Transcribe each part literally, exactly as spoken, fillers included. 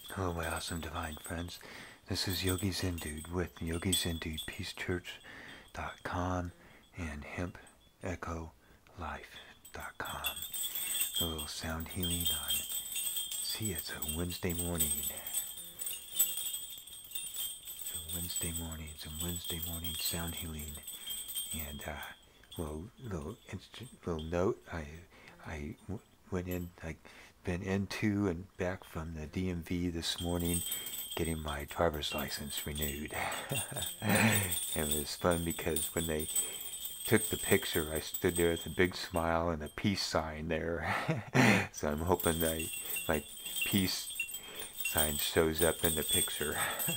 Hello, my awesome divine friends. This is Yogi Zen Dude with Yogi Zen Dude Peace Church dot com and Hemp Echo Life dot com. A little sound healing on. See, it's a Wednesday morning. It's a Wednesday morning. It's a Wednesday morning sound healing, and uh, little little little note. I I went in. I been into and back from the D M V this morning getting my driver's license renewed. And it was fun because when they took the picture, I stood there with a big smile and a peace sign there. So I'm hoping that my peace sign shows up in the picture.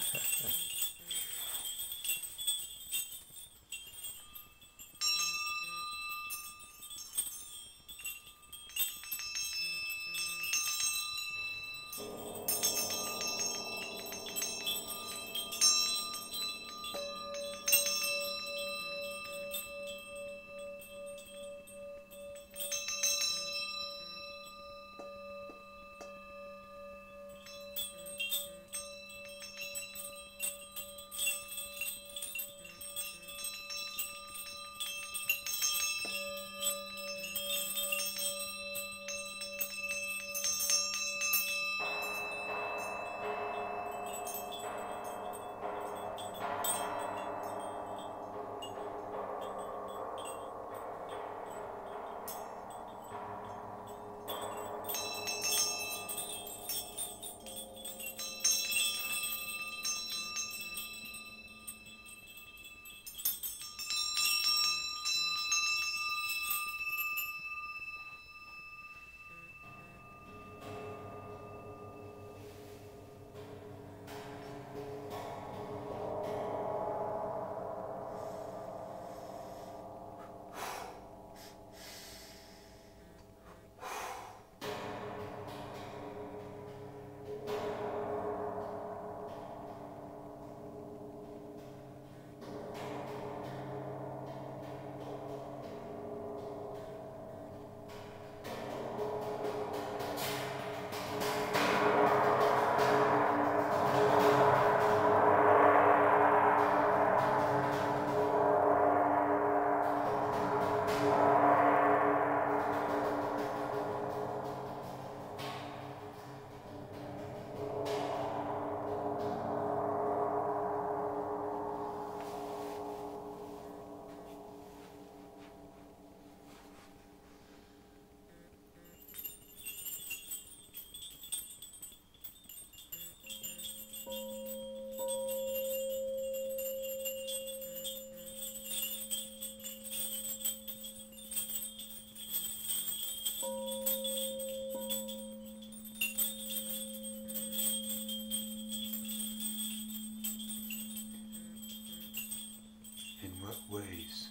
In what ways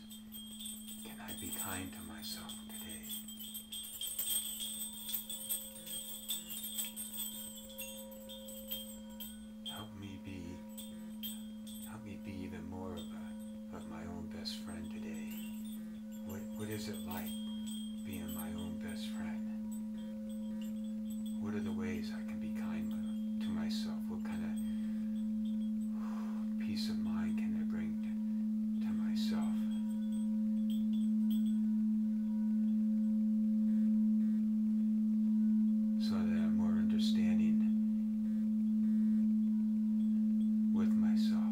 can I be kind to myself today? Help me be, help me be even more of a, of my own best friend today. What, what is it like being my own best friend? What are the ways I can be kind to myself? What kind of peace of mind can I bring to, to myself? So that I'm more understanding with myself.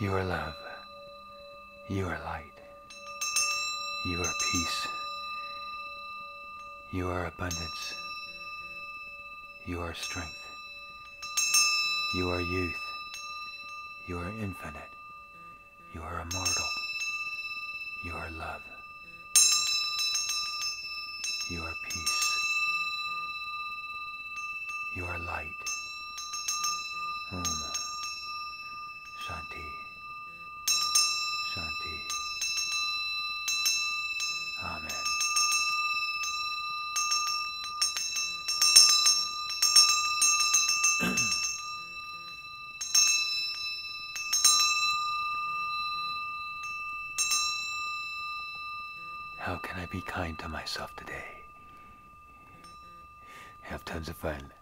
You are love. You are light. You are peace. You are abundance. You are strength. You are youth. You are infinite. You are immortal. You are love. You are peace. You are light. Om. Shanti. Shanti. Amen. How can I be kind to myself today? Have tons of fun.